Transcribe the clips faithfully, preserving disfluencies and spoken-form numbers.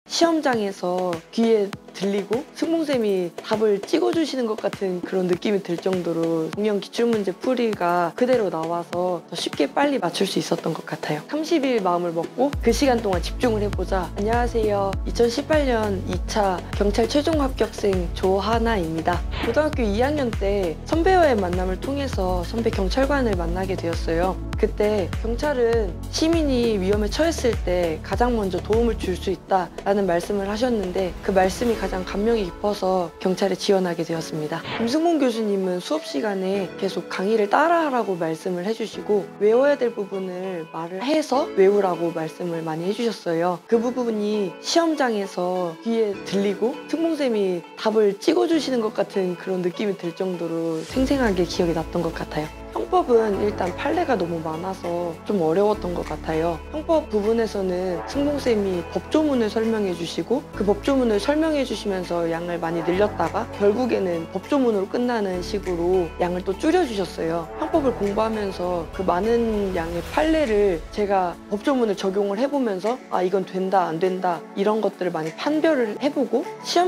시험장에서 귀에 들리고 승봉쌤이 답을 찍어주시는 것 같은 그런 느낌이 들 정도로 중형 기출문제 풀이가 그대로 나와서 더 쉽게 빨리 맞출 수 있었던 것 같아요. 삼십 일 마음을 먹고 그 시간 동안 집중을 해보자. 안녕하세요. 이천십팔 년 이 차 경찰 최종 합격생 조하나입니다. 고등학교 이 학년 때 선배와의 만남을 통해서 선배 경찰관을 만나게 되었어요. 그때 경찰은 시민이 위험에 처했을 때 가장 먼저 도움을 줄 수 있다라는 말씀을 하셨는데 그 말씀이 가장 감명이 깊어서 경찰에 지원하게 되었습니다. 김승문 교수님은 수업 시간에 계속 강의를 따라하라고 말씀을 해주시고 외워야 될 부분을 말을 해서 외우라고 말씀을 많이 해주셨어요. 그 부분이 시험장에서 귀에 들리고 승봉쌤이 답을 찍어주시는 것 같은 그런 느낌이 들 정도로 생생하게 기억이 났던 것 같아요. 형법은 일단 판례가 너무 많아서 좀 어려웠던 것 같아요. 형법 부분에서는 승봉쌤이 법조문을 설명해 주시고 그 법조문을 설명해 주시면서 양을 많이 늘렸다가 결국에는 법조문으로 끝나는 식으로 양을 또 줄여주셨어요. 형법을 공부하면서 그 많은 양의 판례를 제가 법조문을 적용을 해보면서 아 이건 된다 안 된다 이런 것들을 많이 판별을 해보고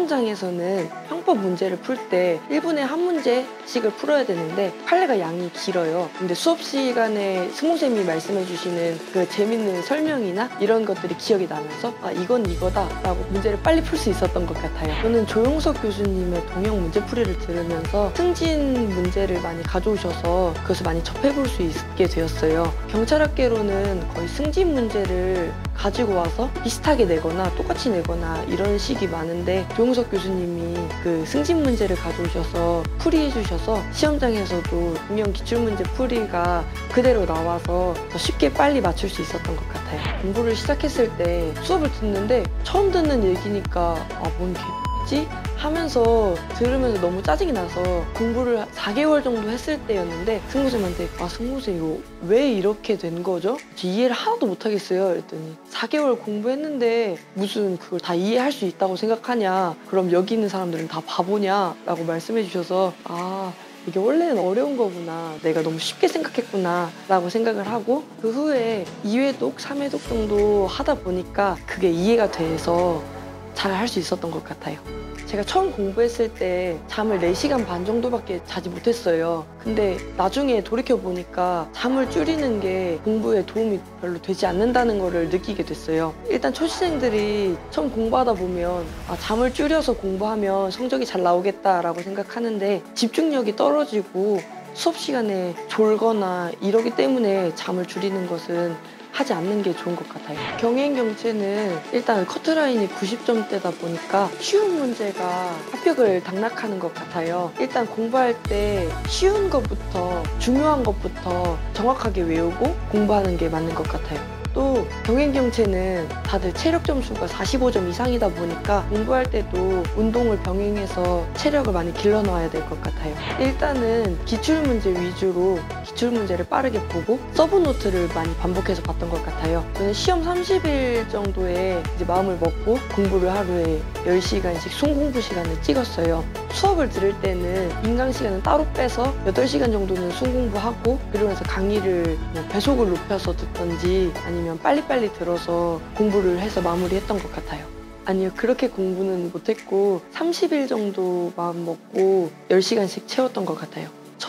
시험장에서는 형법 문제를 풀 때 일 분에 한 문제씩을 풀어야 되는데 판례가 양이 길어요. 근데 수업 시간에 승봉쌤이 말씀해 주시는 그 재밌는 설명이나 이런 것들이 기억이 나면서 아 이건 이거다 라고 문제를 빨리 풀 수 있었던 것 같아요. 저는 조용석 교수님의 동형 문제풀이를 들으면서 승진 문제를 많이 가져오셔서 그것을 많이 접해볼 수 있게 되었어요. 경찰학계로는 거의 승진 문제를 가지고 와서 비슷하게 내거나 똑같이 내거나 이런 식이 많은데 조용석 교수님이 그 승진 문제를 가져오셔서 풀이해 주셔서 시험장에서도 중형 기출문제 풀이가 그대로 나와서 더 쉽게 빨리 맞출 수 있었던 것 같아요. 공부를 시작했을 때 수업을 듣는데 처음 듣는 얘기니까 아 뭔 개지? 하면서 들으면서 너무 짜증이 나서 공부를 사 개월 정도 했을 때였는데 승무쌤한테 아 승무쌤 이거 왜 이렇게 된 거죠? 이해를 하나도 못하겠어요. 그랬더니 사 개월 공부했는데 무슨 그걸 다 이해할 수 있다고 생각하냐? 그럼 여기 있는 사람들은 다 바보냐? 라고 말씀해 주셔서 아 이게 원래는 어려운 거구나. 내가 너무 쉽게 생각했구나 라고 생각을 하고 그 후에 이 회독, 삼 회독 정도 하다 보니까 그게 이해가 돼서 잘 할 수 있었던 것 같아요. 제가 처음 공부했을 때 잠을 네 시간 반 정도밖에 자지 못했어요. 근데 나중에 돌이켜보니까 잠을 줄이는 게 공부에 도움이 별로 되지 않는다는 거를 느끼게 됐어요. 일단 초시생들이 처음 공부하다 보면 아, 잠을 줄여서 공부하면 성적이 잘 나오겠다라고 생각하는데 집중력이 떨어지고 수업 시간에 졸거나 이러기 때문에 잠을 줄이는 것은 하지 않는 게 좋은 것 같아요. 경행경채는 일단 커트라인이 구십 점대다 보니까 쉬운 문제가 합격을 당락하는 것 같아요. 일단 공부할 때 쉬운 것부터 중요한 것부터 정확하게 외우고 공부하는 게 맞는 것 같아요. 또 경행경채는 다들 체력 점수가 사십오 점 이상이다 보니까 공부할 때도 운동을 병행해서 체력을 많이 길러놔야 될 것 같아요. 일단은 기출문제 위주로 기출문제를 빠르게 보고 서브노트를 많이 반복해서 봤던 것 같아요. 저는 시험 삼십 일 정도에 이제 마음을 먹고 공부를 하루에 열 시간씩 순공부 시간을 찍었어요. 수업을 들을 때는 인강 시간은 따로 빼서 여덟 시간 정도는 순공부하고 그러고 나서 강의를 뭐 배속을 높여서 듣던지 아니면 빨리빨리 들어서 공부를 해서 마무리했던 것 같아요. 아니요, 그렇게 공부는 못했고 삼십 일 정도 마음 먹고 열 시간씩 채웠던 것 같아요.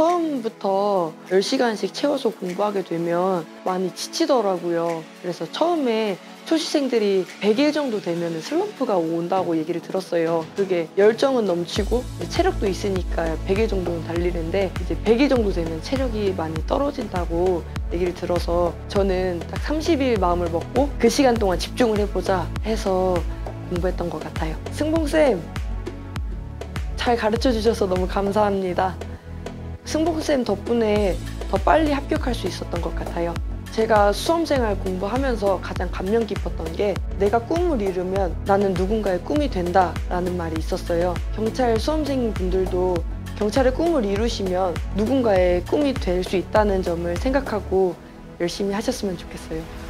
처음부터 열 시간씩 채워서 공부하게 되면 많이 지치더라고요. 그래서 처음에 초시생들이 백 일 정도 되면 슬럼프가 온다고 얘기를 들었어요. 그게 열정은 넘치고 체력도 있으니까 백 일 정도는 달리는데 이제 백 일 정도 되면 체력이 많이 떨어진다고 얘기를 들어서 저는 딱 삼십 일 마음을 먹고 그 시간 동안 집중을 해보자 해서 공부했던 것 같아요. 승봉쌤, 잘 가르쳐 주셔서 너무 감사합니다. 승봉쌤 덕분에 더 빨리 합격할 수 있었던 것 같아요. 제가 수험생활 공부하면서 가장 감명 깊었던 게 내가 꿈을 이루면 나는 누군가의 꿈이 된다 라는 말이 있었어요. 경찰 수험생분들도 경찰의 꿈을 이루시면 누군가의 꿈이 될 수 있다는 점을 생각하고 열심히 하셨으면 좋겠어요.